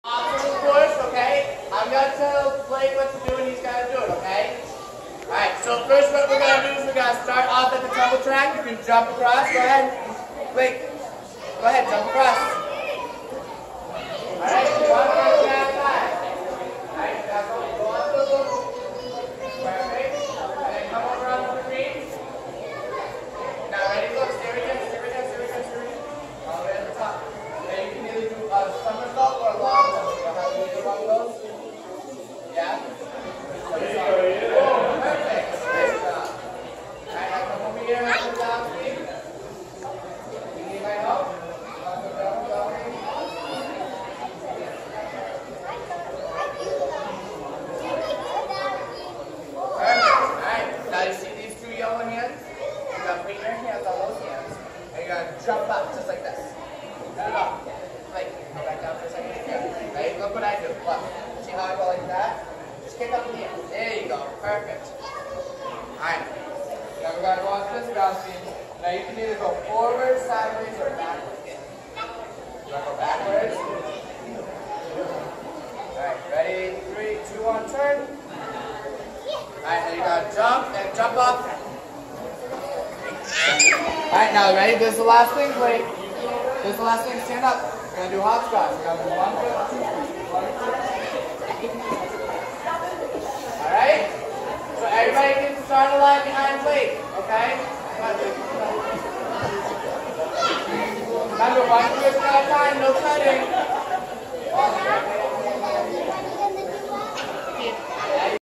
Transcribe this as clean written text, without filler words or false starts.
Awesome push, okay? I'm gonna tell Blake what to do and he's gonna do it, okay? Alright, so first what we're gonna do is we're gonna start off at the tumble track. You can jump across, go ahead. Blake, go ahead, jump across. Alright, jump across the outside. Alright, now go on to the loop. Perfect. And then come over on the green. Now ready, look, stay right there, stay right there, stay right there, stay right there. All the way at the top. Then you can either do a somersault or a long jump. You know how to do one of those? Yeah? There you go, yeah. Oh, perfect. Great job. Alright, now come over here and put down speed. You need my help? Jump up just like this. Put it up. Like, go back down for a second. Yeah. Right? Look what I do. Look. See how I go like that? Just kick up in the air. There you go. Perfect. Alright. Now we're going to go on to this ground speed. Now you can either go forward, sideways, or backwards. You want to go backwards? Alright. Ready? 3, 2, 1, turn. Alright. Now you got to jump and jump up. Alright, now ready? This is the last thing, Blake. This is the last thing. Stand up. We're going to do hopscotch. We're going to do 1 foot, 2 feet. Alright? So everybody gets to start a line behind Blake. Okay? Remember, 1 foot at a time, no cutting.